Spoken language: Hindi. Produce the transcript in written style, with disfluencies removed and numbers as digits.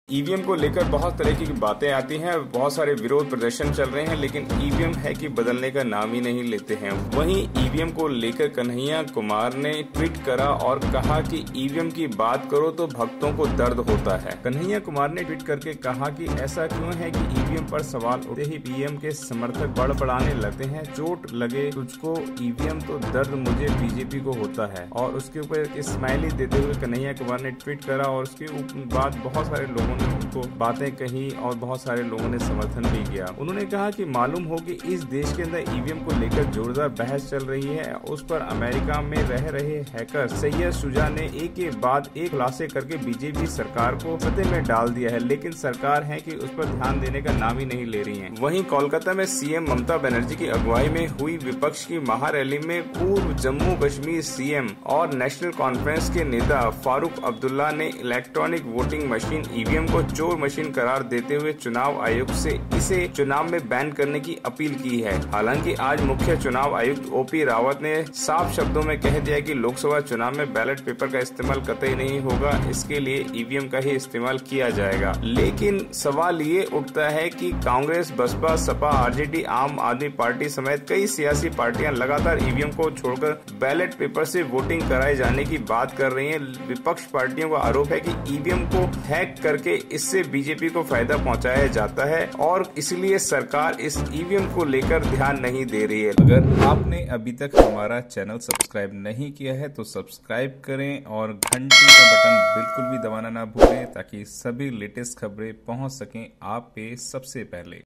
ईवीएम को लेकर बहुत तरह की बातें आती हैं, बहुत सारे विरोध प्रदर्शन चल रहे हैं, लेकिन ईवीएम है कि बदलने का नाम ही नहीं लेते हैं। वहीं ईवीएम को लेकर कन्हैया कुमार ने ट्वीट करा और कहा कि ईवीएम की बात करो तो भक्तों को दर्द होता है। कन्हैया कुमार ने ट्वीट करके कहा कि ऐसा क्यों है कि ईवीएम पर सवाल उठते ही पीएम के समर्थक बड़बड़ाने लगते हैं। चोट लगे तुझको ईवीएम तो दर्द मुझे बीजेपी को होता है। और उसके ऊपर एक स्माइली देते हुए कन्हैया कुमार ने ट्वीट करा और उसके बाद बहुत सारे लोगों ने उनको बातें कही और बहुत सारे लोगों ने समर्थन भी किया। उन्होंने कहा कि मालूम हो कि इस देश के अंदर ईवीएम को लेकर जोरदार बहस चल रही है। उस पर अमेरिका में रह रहे हैकर सैयद शुजा ने एक के बाद एक खुलासे करके बीजेपी सरकार को खतरे में डाल दिया है, लेकिन सरकार है कि उस पर ध्यान देने का नाम ही नहीं ले रही है। वहीं कोलकाता में सीएम ममता बनर्जी की अगुवाई में हुई विपक्ष की महारैली में पूर्व जम्मू कश्मीर सीएम और नेशनल कॉन्फ्रेंस के नेता फारूक अब्दुल्ला ने इलेक्ट्रॉनिक वोटिंग मशीन ईवीएम को चोर मशीन करार देते हुए चुनाव आयोग से इसे चुनाव में बैन करने की अपील की है। हालांकि आज मुख्य चुनाव आयुक्त ओपी रावत ने साफ शब्दों में कह दिया कि लोकसभा चुनाव में बैलेट पेपर का इस्तेमाल कतई नहीं होगा, इसके लिए ईवीएम का ही इस्तेमाल किया जाएगा। लेकिन सवाल ये उठता है कि कांग्रेस, बसपा, सपा, आरजेडी, आम आदमी पार्टी समेत कई सियासी पार्टियां लगातार ईवीएम को छोड़कर बैलेट पेपर से वोटिंग कराए जाने की बात कर रही हैं। विपक्ष पार्टियों का आरोप है कि ईवीएम को हैक करके इससे बीजेपी को फायदा पहुंचाया जाता है और इसलिए सरकार इस ईवीएम को लेकर ध्यान नहीं दे रही है। अगर आपने अभी तक हमारा चैनल सब्सक्राइब नहीं किया है तो सब्सक्राइब करें और घंटी का बटन बिल्कुल भी दबाना ना भूलें ताकि सभी लेटेस्ट खबरें पहुंच सकें आप पे सबसे पहले।